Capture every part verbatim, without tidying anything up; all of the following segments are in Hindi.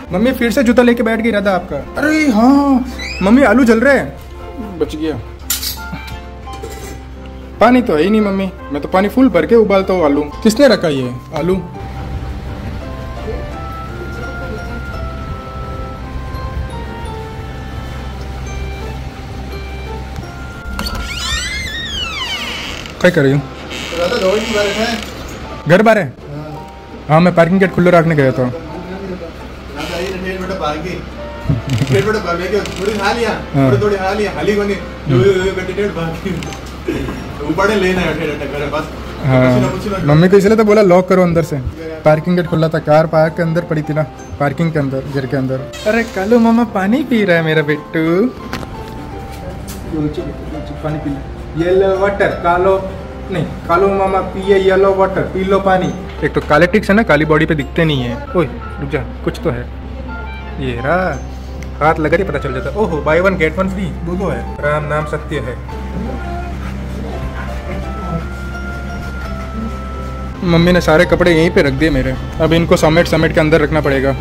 मम्मी फिर से जूता लेके बैठ गई राधा आपका। अरे हाँ मम्मी आलू जल रहे हैं, बच गया। पानी तो है ही नहीं मम्मी, मैं तो पानी फुल भर के उबालता हूँ आलू। किसने रखा ये आलू? क्या कर रही हूँ? घर बार है? हाँ मैं पार्किंग गेट खुला रखने गया था। हाँ मम्मी को इसलिए तो बोला लॉक करो अंदर से। पार्किंग गेट खुला था, कार पार्क के अंदर पड़ी थी ना, पार्किंग के अंदर, घर के अंदर। अरे कालू मामा पानी पी रहा है मेरा बिट्टू। पानी पी ले। येलो वाटर कालो नहीं, कालू मामा पिए येलो वाटर, पी लो पानी। एक तो काले टिक्स है ना, काली बॉडी पे दिखते नहीं है। ओए रुक जा, कुछ तो है। ये रहा, हाथ लगा ही पता चल जाता। ओहो buy one get one free, दो दो है। राम नाम सत्य है। मम्मी ने सारे कपड़े यहीं पे रख दिए मेरे, अब इनको समेट समेट के अंदर रखना पड़ेगा।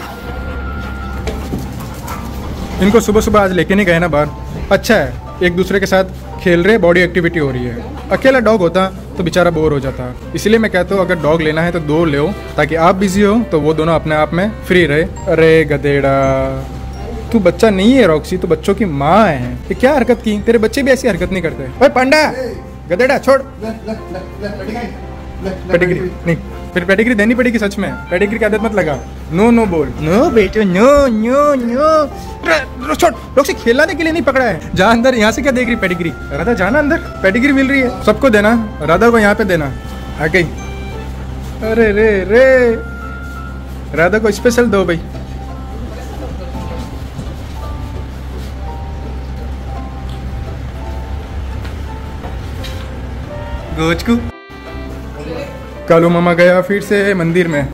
इनको सुबह सुबह आज लेके नहीं गए ना बाहर। अच्छा है एक दूसरे के साथ खेल रहे, बॉडी एक्टिविटी हो रही है। अकेला डॉग होता तो बेचारा बोर हो जाता, इसलिए मैं कहता हूँ अगर डॉग लेना है तो दो ले, ताकि आप बिजी हो तो वो दोनों अपने आप में फ्री रहे। अरे गधेड़ा, तू बच्चा नहीं है रॉक्सी, तू बच्चों की माँ है। ये क्या हरकत की? तेरे बच्चे भी ऐसी हरकत नहीं करते। ओए पांडा, गधेड़ा छोड़। पेडिग्री नहीं, फिर पेडिग्री देनी पड़ेगी सच में। पेडिग्री की आदत मत लगा। नो नो बोल, नो बेटे नो नो नो। छोड़, रॉक्सी खिलाने के लिए नहीं पकड़ा है। जा अंदर, यहाँ से क्या देख रही पेडिग्री? राधा जाना अंदर, पेडिग्री मिल रही है। सबको देना, राधा को यहाँ पे देना। आ गई। अरे रे रे, राधा को स्पेशल दो भाई। गोचकू। कालू मामा गया फिर से मंदिर में।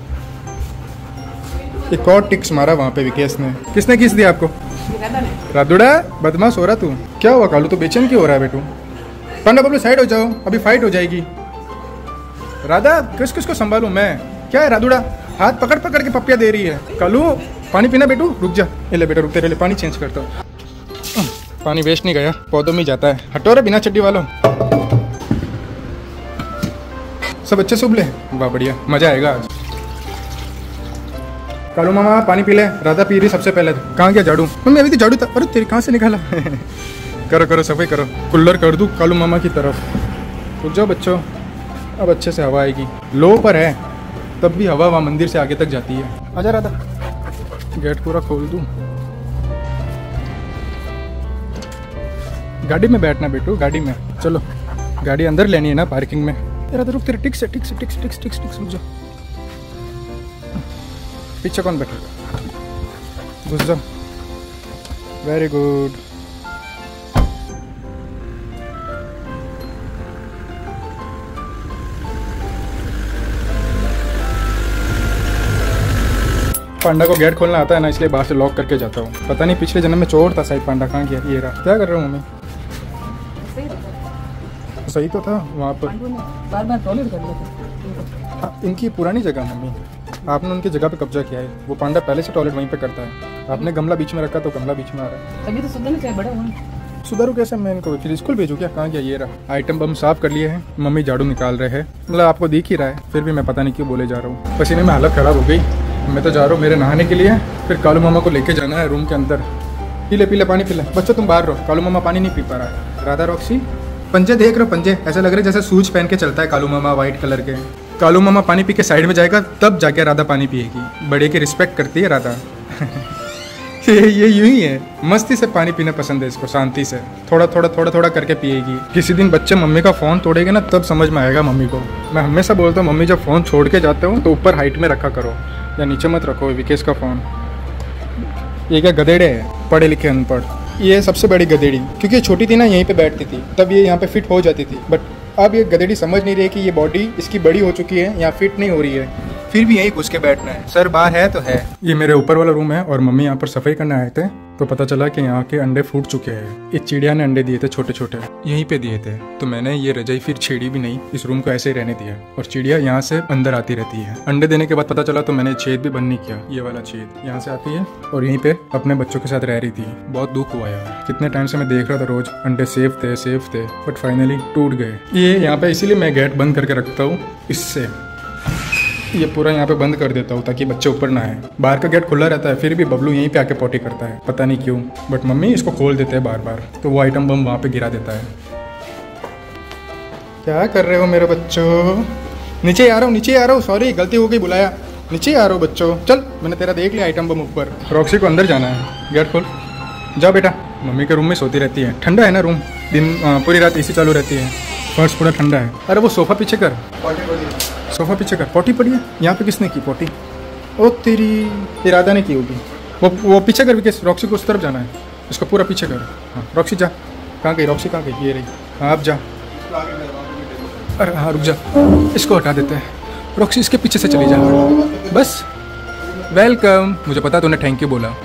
एक और टिक्स मारा वहाँ पे विकेश ने। किसने किस दिया आपको? राधुड़ा, बदमाश हो रहा तू। क्या हुआ कालू, तो बेचैन क्यों हो रहा है बेटू? पांडा बबलू साइड हो जाओ, अभी फाइट हो जाएगी। राधा किस किस को संभालूं मैं? क्या है राधुड़ा, हाथ पकड़ पकड़ के पपिया दे रही है। कालू पानी पीना बेटू, रुक जा। ले बेटा रुक, तेरे लिए पानी चेंज करता हूँ। पानी वेस्ट नहीं गया, पौधों में जाता है। हटो रे बिना चड्डी वालों। सब अच्छे से उबले, वाह बढ़िया, मजा आएगा आज। कालू मामा पानी पी ले। राधा पी रही सबसे पहले। कहाँ गया झाड़ू? मम्मी अभी तो झाड़ू था। अरे तेरी कहाँ से निकाला? करो करो सफाई करो, कुल्लर कर दूँ कालू मामा की तरफ। रुक जाओ बच्चों, अब अच्छे से हवा आएगी। लो पर है तब भी हवा वहाँ मंदिर से आगे तक जाती है। आजा राधा, गेट पूरा खोल दूँ। गाड़ी में बैठना बेटू, गाड़ी में। चलो गाड़ी अंदर लेनी है ना पार्किंग में। तेरा तो रुक, तेरे टिक्स है, ticks ticks ticks ticks ticks रुक जाओ। पीछे कौन बैठेगा? घुस जाओ। Very good. पांडा को गेट खोलना आता है ना, इसलिए बाहर से लॉक करके जाता हूँ। पता नहीं पिछले जन्म में चोर था शायद। पांडा कहाँ गया? ये रहा। क्या कर रहे हो मम्मी? सही तो था वहाँ पर। बार बार टॉयलेट कर लेते। इनकी पुरानी जगह मम्मी, आपने उनकी जगह पे कब्जा किया है। वो पांडा पहले से टॉयलेट वहीं पे करता है। आपने गमला बीच में रखा तो गमला बीच में आ रहा है। तभी तो सुधरना चाहिए बड़ा हुआ। सुधारू कैसे? मैं इनको फिर स्कूल भेजूँ क्या? कहाँ गया? ये रहा। आइटम बम साफ कर लिए हैं, मम्मी झाड़ू निकाल रहे हैं। मतलब आपको दिख ही रहा है, फिर भी मैं पता नहीं क्यों बोले जा रहा हूँ। पसीने में हालत खराब हो गई। मैं तो जा रहा हूँ मेरे नहाने के लिए, फिर कालू मामा को लेके जाना है रूम के अंदर। पीले पीले पानी पीले। बच्चों तुम बाहर रहो, कालू मामा पानी नहीं पी पा रहा है। राधा रॉक्सी पंजे देख रहे हो? पंजे ऐसे लग रहे जैसे सूज पहन के चलता है कालू मामा, वाइट कलर के। कालू मामा पानी पी के साइड में जाएगा तब जाके राधा पानी पिएगी। बड़े की रिस्पेक्ट करती है राधा। ये ये यूं ही है, मस्ती से पानी पीना पसंद है इसको, शांति से थोड़ा थोड़ा थोड़ा थोड़ा करके पिएगी। किसी दिन बच्चे मम्मी का फ़ोन तोड़ेंगे ना तब समझ में आएगा मम्मी को। मैं हमेशा बोलता हूँ मम्मी जब फ़ोन छोड़ के जाते हो तो ऊपर हाइट में रखा करो या नीचे मत रखो विकेश का फ़ोन। ये क्या गधेड़े है, पढ़े लिखे अनपढ़। ये सबसे बड़ी गधेड़ी, क्योंकि ये छोटी थी ना यहीं पे बैठती थी तब ये यहाँ पे फिट हो जाती थी। बट अब ये गधेड़ी समझ नहीं रही कि ये बॉडी इसकी बड़ी हो चुकी है, यहाँ फिट नहीं हो रही है। फिर भी यही घुस के बैठना है। सर बाहर है तो है। ये मेरे ऊपर वाला रूम है और मम्मी यहाँ पर सफाई करने आए थे तो पता चला कि यहाँ के अंडे फूट चुके हैं। एक चिड़िया ने अंडे दिए थे छोटे छोटे, यहीं पे दिए थे। तो मैंने ये रजाई फिर छेड़ी भी नहीं, इस रूम को ऐसे ही रहने दिया और चिड़िया यहाँ से अंदर आती रहती है। अंडे देने के बाद पता चला तो मैंने छेद भी बंद नहीं किया। ये वाला छेद यहाँ से आती है और यहीं पे अपने बच्चों के साथ रह रही थी। बहुत दुख हुआ यार, कितने टाइम से मैं देख रहा था रोज अंडे सेफ थे सेफ थे बट फाइनली टूट गए। ये यहाँ पे इसीलिए मैं गेट बंद करके रखता हूँ, इससे ये पूरा यहाँ पे बंद कर देता हूँ ताकि बच्चे ऊपर ना आए। बाहर का गेट खुला रहता है फिर भी बबलू यहीं पे आके पॉटी करता है, पता नहीं क्यों, बट मम्मी इसको खोल देते हैं बार बार तो वो आइटम बम वहाँ पे गिरा देता है। क्या कर रहे हो मेरे बच्चों? नीचे आ रहा हूँ नीचे आ रहा हूँ, सॉरी गलती हो गई बुलाया। नीचे आ रहा हूँ बच्चों, चल मैंने तेरा देख लिया आइटम बम ऊपर। रॉक्सी को अंदर जाना है, गेट खोल, जाओ बेटा। मम्मी के रूम में सोती रहती है, ठंडा है ना रूम, दिन पूरी रात एसी चालू रहती है, फर्श पूरा ठंडा है। अरे वो सोफा पीछे कर, सोफा पीछे कर। पोटी पड़ी है यहाँ पे, किसने की पोटी? ओ तेरी, इरादा ने की होगी। वो वो पीछे कर विकेश, रॉक्सी को उस तरफ जाना है, इसको पूरा पीछे कर। हाँ रॉक्सी जा, कहाँ गई रॉक्सी, कहाँ गई? ये रही, हाँ आप जा। अरे हाँ रुक जा, इसको हटा देते हैं। रॉक्सी इसके पीछे से चली जा, बस। वेलकम, मुझे पता तूने थैंक यू बोला।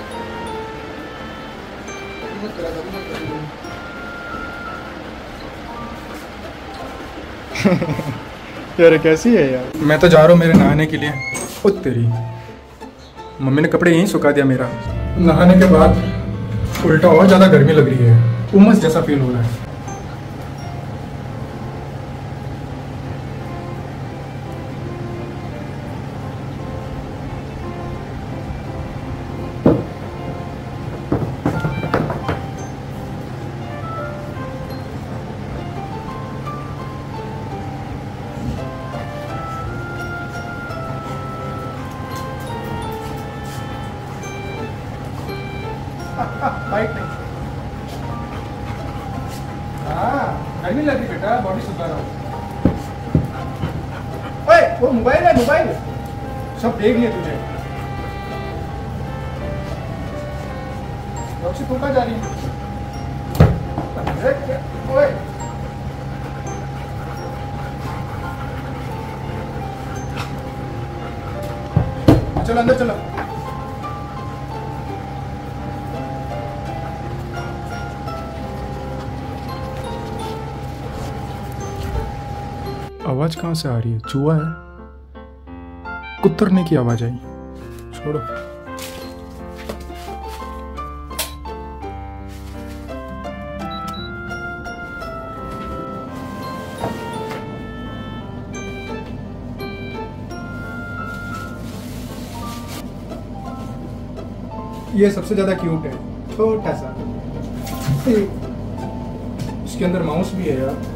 यार कैसी है यार? मैं तो जा रहा हूँ मेरे नहाने के लिए। ओ तेरी, मम्मी ने कपड़े यहीं सुखा दिया मेरा। नहाने के बाद उल्टा और ज़्यादा गर्मी लग रही है, उमस जैसा फील हो रहा है। बाइक नहीं, हाँ गर्मी लग रही बेटा, बॉडी सुखा रहा हूँ। ओए वो मोबाइल है, मोबाइल सब देख लिया तुझे। रॉक्सी तू कहाँ जा रही है? ओए चलो अंदर चलो। आवाज कहाँ से आ रही है? चूहा है? कुतरने की आवाज आई, छोड़ो। ये सबसे ज्यादा क्यूट है, छोटा सा। इसके अंदर माउस भी है यार।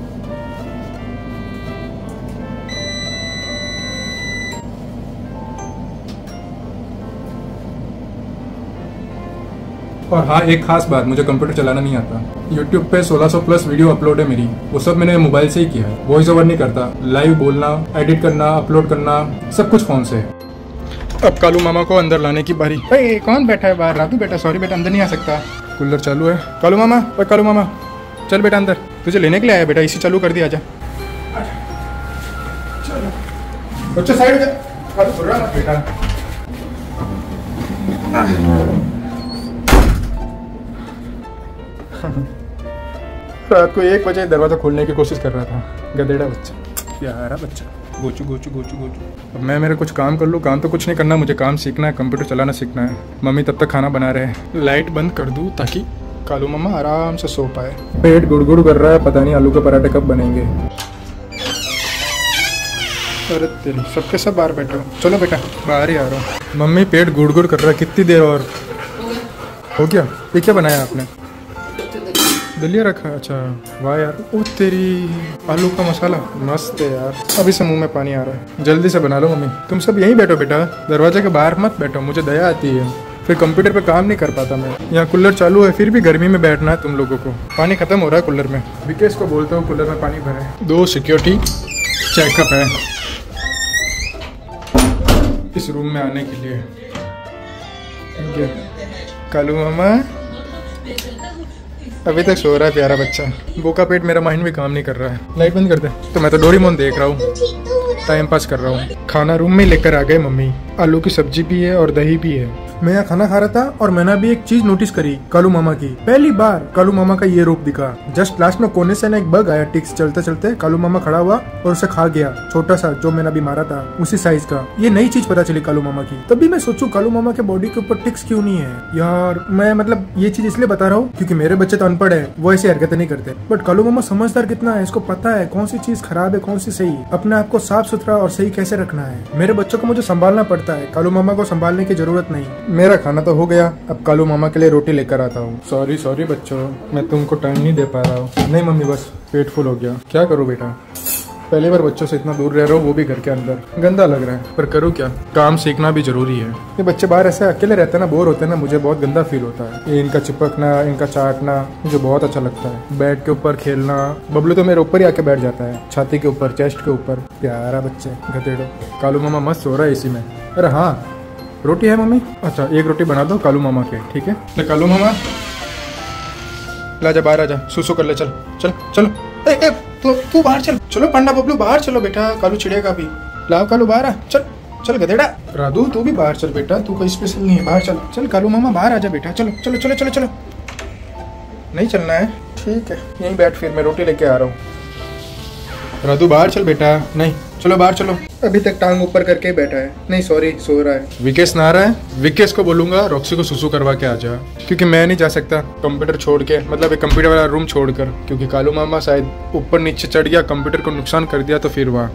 और हाँ एक खास बात, मुझे कंप्यूटर चलाना नहीं आता। यूट्यूब पे सोलह सौ प्लस वीडियो अपलोड है मेरी, वो सब मैंने मोबाइल से ही किया है। वॉइस ओवर नहीं करता, लाइव बोलना, एडिट करना, अपलोड करना, सब कुछ फोन से। अब कालू मामा को अंदर लाने की बारी। ए, कौन बैठा है बाहर? रातू बेटा, सॉरी बेटा अंदर नहीं आ सकता, कूलर चालू है। कालू मामा, ओए कालू मामा चल बेटा अंदर, तुझे लेने के लिए आया बेटा, इसी चालू कर दिया। आजा चलो बच्चों साइड हो जा, कालू रहा मत बेटा। रात को एक बजे दरवाजा खोलने की कोशिश कर रहा था, गधेड़ा बच्चा, प्यारा बच्चा, गोचू गोचू गोचू गोचू। अब मैं मेरे कुछ काम कर लूँ। काम तो कुछ नहीं करना, मुझे काम सीखना है, कंप्यूटर चलाना सीखना है। मम्मी तब तक खाना बना रहे हैं। लाइट बंद कर दूँ ताकि कालू मामा आराम से सो पाए। पेट गुड़गुड़ कर रहा है, पता नहीं आलू के पराठे कब बनेंगे। अरे तेरी, सबके सब बाहर बैठो, चलो बेटा बाहर ही आ रहा हूँ। मम्मी पेट गुड़गुड़ कर रहा है, कितनी देर और हो गया? ये क्या बनाया आपने? दलिया रखा है, अच्छा वाह यार। ओ तेरी, आलू का मसाला मस्त है यार। अभी से मुंह में पानी आ रहा है, जल्दी से बना लो मम्मी। तुम सब यहीं बैठो बेटा, दरवाजे के बाहर मत बैठो, मुझे दया आती है, फिर कंप्यूटर पे काम नहीं कर पाता मैं। यहाँ कूलर चालू है फिर भी गर्मी में बैठना है तुम लोगों को। पानी खत्म हो रहा है कूलर में। विकेश को बोलता हूँ कूलर में पानी भरे। दो सिक्योरिटी चेकअप है इस रूम में आने के लिए। कालू मामा अभी तक सो रहा है, प्यारा बच्चा। भूखा पेट, मेरा माइंड भी काम नहीं कर रहा है। लाइट बंद कर दे। तो मैं तो डोरेमोन देख रहा हूँ। टाइम पास कर रहा हूँ। खाना रूम में लेकर आ गए मम्मी। आलू की सब्जी भी है और दही भी है। मैं यहाँ खाना खा रहा था और मैंने भी एक चीज नोटिस करी कालू मामा की। पहली बार कालू मामा का ये रूप दिखा। जस्ट लास्ट में कोने से ना एक बग आया टिक्स चलते चलते, कालू मामा खड़ा हुआ और उसे खा गया। छोटा सा जो मैंने अभी मारा था उसी साइज का। ये नई चीज पता चली कालू मामा की। तभी मैं सोचूं कालू मामा के बॉडी के ऊपर टिक्स क्यों नहीं है यार। मैं मतलब ये चीज इसलिए बता रहा हूँ क्योंकि मेरे बच्चे तो अनपढ़ है, वो ऐसी हरकतें नहीं करते। बट कालू मामा समझदार कितना है, इसको पता है कौन सी चीज खराब है कौन सी सही, अपने आप को साफ सुथरा और सही कैसे रखना है। मेरे बच्चों को मुझे संभालना पड़ता है, कालू मामा को संभालने की जरूरत नहीं। मेरा खाना तो हो गया, अब कालू मामा के लिए रोटी लेकर आता हूँ। सॉरी सॉरी बच्चों, मैं तुमको टाइम नहीं दे पा रहा हूँ। नहीं मम्मी बस पेट फुल हो गया। क्या करूँ बेटा, पहली बार बच्चों से इतना दूर रह रहा हूँ, वो भी घर के अंदर। गंदा लग रहा है पर करूँ क्या, काम सीखना भी जरूरी है। ये बच्चे बाहर ऐसे अकेले रहते हैं ना, बोर होते हैं ना, मुझे बहुत गंदा फील होता है। ये इनका चिपकना, इनका चाटना मुझे बहुत अच्छा लगता है। बेड के ऊपर खेलना, बबलू तो मेरे ऊपर ही आके बैठ जाता है, छाती के ऊपर, चेस्ट के ऊपर। प्यारा बच्चे गधेड़ो। कालू मामा मस्त सो रहा है इसी में। अरे हाँ रोटी है मम्मी, अच्छा एक रोटी बना दो कालू मामा के, ठीक है। ले कालू मामा ला जा, बाहर आ जा, सुसु कर ले। चल चल चलो, ए, ए, तू तू बाहर चल। चलो पांडा बबलू बाहर चलो बेटा, कालू चिड़ेगा भी। लाओ कालू बाहर आ, चल चल गधेड़ा। राधू तू भी बाहर चल बेटा, तू कोई स्पेशल नहीं है, बाहर चल। चल कालू मामा बाहर आ जा बेटा, चलो चलो चलो चलो चलो। नहीं चलना है, ठीक है यहीं बैठ, फिर मैं रोटी लेके आ रहा हूँ। राधू बाहर चल बेटा। नहीं चलो बाहर चलो। अभी तक टांग ऊपर करके ही बैठा है। नहीं सॉरी सो रहा है। विकेश नहा रहा है, विकेश को बोलूंगा रॉक्सी को सुसु करवा के आ जा, क्योंकि मैं नहीं जा सकता कंप्यूटर छोड़ के, मतलब एक कंप्यूटर वाला रूम छोड़कर, क्योंकि कालू मामा शायद ऊपर नीचे चढ़ गया, कंप्यूटर को नुकसान कर दिया तो फिर वहाँ।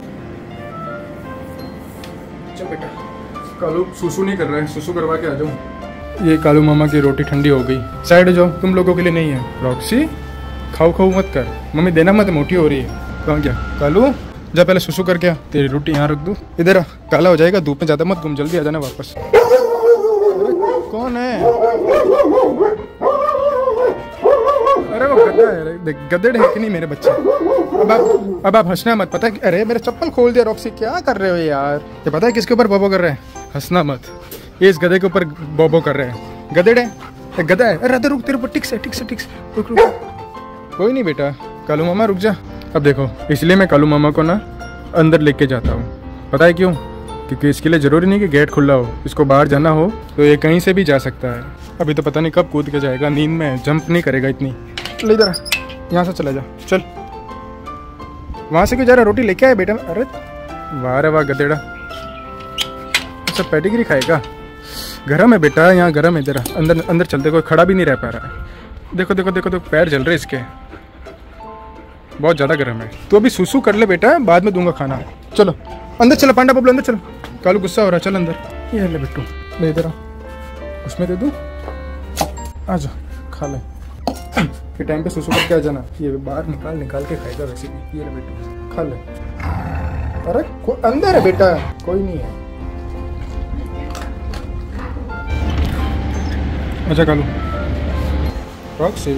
चल बेटा, कालू सुसु नहीं कर रहा है, सुसु करवा के आ जाऊँ। ये कालू मामा की रोटी ठंडी हो गई, साइड हो जाओ, तुम लोगों के लिए नहीं है। रॉक्सी खाओ खाओ मत कर, मम्मी देना मत, मोटी हो रही है। कहाँ गया कालू, जा पहले सुसु करके आ। तेरी रोटी यहाँ रख दूँ, इधर आ, काला हो जाएगा, धूप में ज्यादा मत घूम, जल्दी आ जाना वापस। कौन है? अरे वो गद्दा है, गद्दड़ है कि नहीं मेरे बच्चे। अब आप अब आप हंसना मत, पता है। अरे मेरे चप्पल खोल दिया रॉक्सी, क्या कर रहे हो यार। ये पता है किसके ऊपर बोबो कर रहे हैं, हंसना मत, ये इस गधे के ऊपर बोबो कर रहे हैं। गधेड़ है, गधा है। अरे रुक, तेरे ऊपर टिक्स है, टिक्स है, टिक्स, रुक रुक। कोई नहीं बेटा, कालू मामा रुक जा। अब देखो, इसलिए मैं कालू मामा को ना अंदर लेके जाता हूँ, पता है क्यों? क्योंकि इसके लिए ज़रूरी नहीं कि गेट खुला हो, इसको बाहर जाना हो तो ये कहीं से भी जा सकता है। अभी तो पता नहीं कब कूद के जाएगा, नींद में जंप नहीं करेगा इतनी। चल इधर, यहाँ से चला जा, चल। वहाँ से क्यों जा रहा, रोटी लेके आए बेटा। अरे वाह रे वाह गधेड़ा, अच्छा पेडिग्री खाएगा। गरम है बेटा, यहाँ गरम है, इधर अंदर अंदर चलते, कोई खड़ा भी नहीं रह पा रहा है। देखो देखो देखो देखो, पैर जल रहे इसके, बहुत ज़्यादा गर्म है। तो अभी सुसु कर ले बेटा, बाद में दूंगा खाना। चलो अंदर चलो, पांडा बबलू अंदर चलो, कालू गुस्सा हो रहा है, चल अंदर। ये ले बेटू, ले इधर आ, उसमें दे दूँ, आ जा खा ले। फिर टाइम पे सुसु करके आ जाना, ये बाहर निकाल निकाल के खाएगा वैसे भी। ये ले बेटू खा ले। अरे अंदर है बेटा, कोई नहीं है। अच्छा कालू रॉक से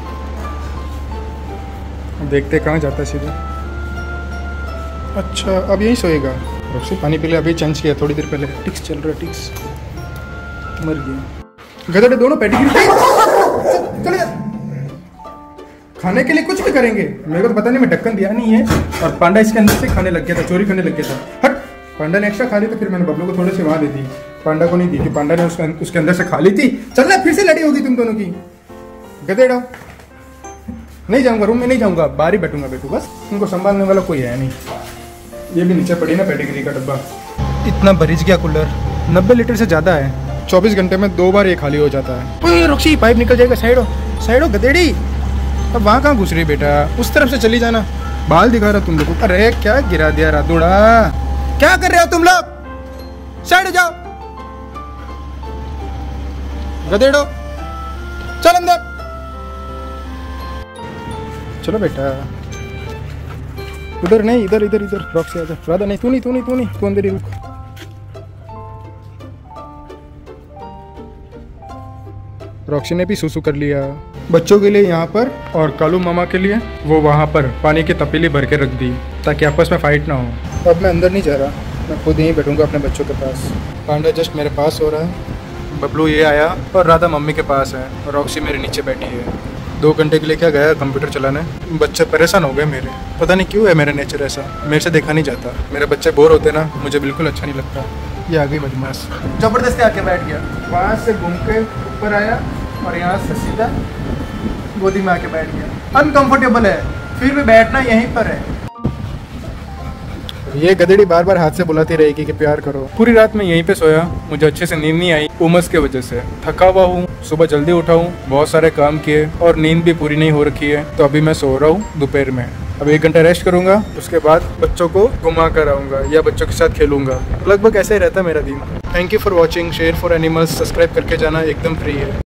देखते कहाँ जाता है सीधे। अच्छा अब यही सोएगा। रॉक्सी पानी पी ले, अभी चेंज किया थोड़ी देर पहले। टिक्स चल रहा है, टिक्स मर गया। गधेड़े दोनों पेडिग्री चले जा। खाने के लिए कुछ भी करेंगे, मेरे को तो पता नहीं, मैं ढक्कन दिया नहीं है और पांडा इसके अंदर से खाने लग गया था, चोरी करने लग गया था। हट, पांडा ने एक्स्ट्रा खा ली तो फिर मैंने बबलू को थोड़े से वहाँ दे दी, पांडा को नहीं दी, कि पांडा ने उसके उसके अंदर से खा ली थी। चलना, फिर से लड़ी होगी तुम दोनों की। गधेड़ो नहीं जाऊंगा, रूम में नहीं जाऊंगा, बाहर ही बैठूंगा बेटू, बस उनको संभालने वाला कोई है नहीं। ये भी नीचे पड़ी ना पेडिग्री का डब्बा। इतना भरीज गया कूलर, नब्बे लीटर से ज्यादा है, चौबीस घंटे में दो बार ये खाली हो जाता है। ओए रॉक्सी, पाइप निकल जाएगा, साइड हो साइड हो गधेड़ी। अब वहाँ कहाँ घुस रही बेटा, उस तरफ से चली जाना। बाल दिखा रहा तुम लोग को। अरे क्या गिरा दिया रातूड़ा, क्या कर रहे हो तुम लोग, साइड हो जाओ गधेड़ो, चल अंदर। चलो बेटा, उधर नहीं, इधर इधर इधर। रॉक्सी आजा, राधा नहीं, तू नहीं तू नहीं तू नहीं तू अंदर ही रुक। रॉक्सी ने भी सुसु कर लिया। बच्चों के लिए यहाँ पर और कालू मामा के लिए वो वहाँ पर पानी की तपेली भर के रख दी ताकि आपस में फाइट ना हो। अब मैं अंदर नहीं जा रहा, मैं खुद यहीं बैठूंगा अपने बच्चों के पास। पांडा जस्ट मेरे पास हो रहा है, बबलू ये आया और राधा मम्मी के पास है और रॉक्सी मेरे नीचे बैठी है। दो घंटे के लिए क्या गया कंप्यूटर चलाने। बच्चे परेशान हो गए मेरे, पता नहीं क्यों है मेरा नेचर ऐसा, मेरे से देखा नहीं जाता। मेरे बच्चे बोर होते ना, मुझे बिल्कुल अच्छा नहीं लगता। ये आ गई बदमाश, जबरदस्ती आके बैठ गया, वहाँ से घूम के ऊपर आया और यहाँ से सीधा गोदी में आके बैठ गया। अनकंफर्टेबल है, फिर भी बैठना यहीं पर है। ये गधेड़ी बार बार हाथ से बुलाती रहेगी कि प्यार करो। पूरी रात में यहीं पे सोया, मुझे अच्छे से नींद नहीं आई उमस के वजह से। थका हुआ हूँ, सुबह जल्दी उठा हूँ, बहुत सारे काम किए और नींद भी पूरी नहीं हो रखी है। तो अभी मैं सो रहा हूँ दोपहर में। अब एक घंटा रेस्ट करूंगा, उसके बाद बच्चों को घुमा कर आऊँगा या बच्चों के साथ खेलूंगा। लगभग ऐसे ही रहता है मेरा दिन। Thank you for watching. Share for animals subscribe करके जाना, एकदम फ्री है।